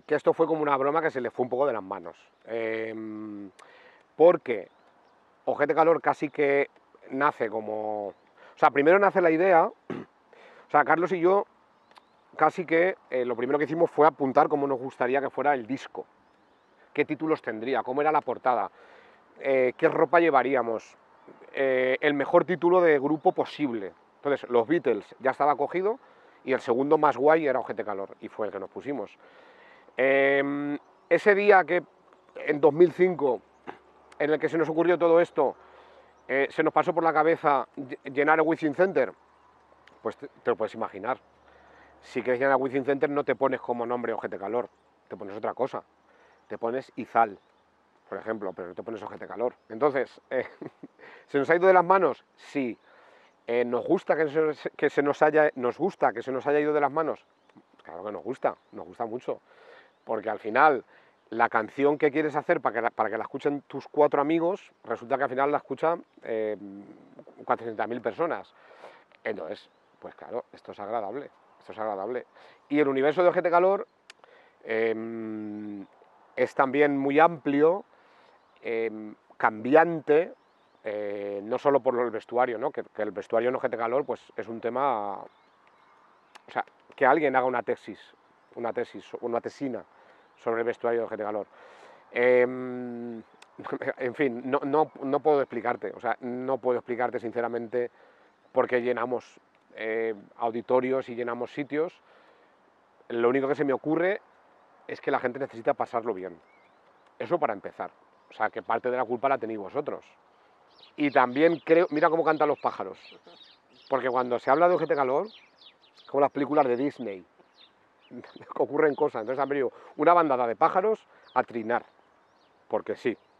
que esto fue como una broma que se le fue un poco de las manos. Porque Ojete Calor casi que nace como... O sea, primero nace la idea, o sea, Carlos y yo casi que lo primero que hicimos fue apuntar cómo nos gustaría que fuera el disco, qué títulos tendría, cómo era la portada, qué ropa llevaríamos, el mejor título de grupo posible. Entonces, los Beatles ya estaba cogido y el segundo más guay era Ojete Calor, y fue el que nos pusimos. Ese día que, en 2005, en el que se nos ocurrió todo esto, se nos pasó por la cabeza llenar el Within Center, pues te lo puedes imaginar. Si quieres llenar el Within Center no te pones como nombre Ojete Calor, te pones otra cosa. Te pones Izal, por ejemplo, pero no te pones Ojete Calor. Entonces, ¿se nos ha ido de las manos? Sí. ¿Nos gusta que se nos haya ido de las manos? Claro que nos gusta mucho. Porque al final, la canción que quieres hacer para que la escuchen tus 4 amigos, resulta que al final la escuchan 400.000 personas. Entonces, pues claro, esto es agradable. Y el universo de Ojete Calor es también muy amplio, cambiante, no solo por el vestuario, ¿no? Que el vestuario en Ojete Calor pues, es un tema... O sea, que alguien haga una tesina sobre el vestuario de Ojete Calor. En fin, no puedo explicarte, o sea, no puedo explicarte sinceramente por qué llenamos auditorios y llenamos sitios. Lo único que se me ocurre es que la gente necesita pasarlo bien. Eso para empezar. O sea, que parte de la culpa la tenéis vosotros. Y también creo, mira cómo cantan los pájaros. Porque cuando se habla de Ojete Calor, como las películas de Disney, ocurren cosas. Entonces han venido una bandada de pájaros a trinar. Porque sí.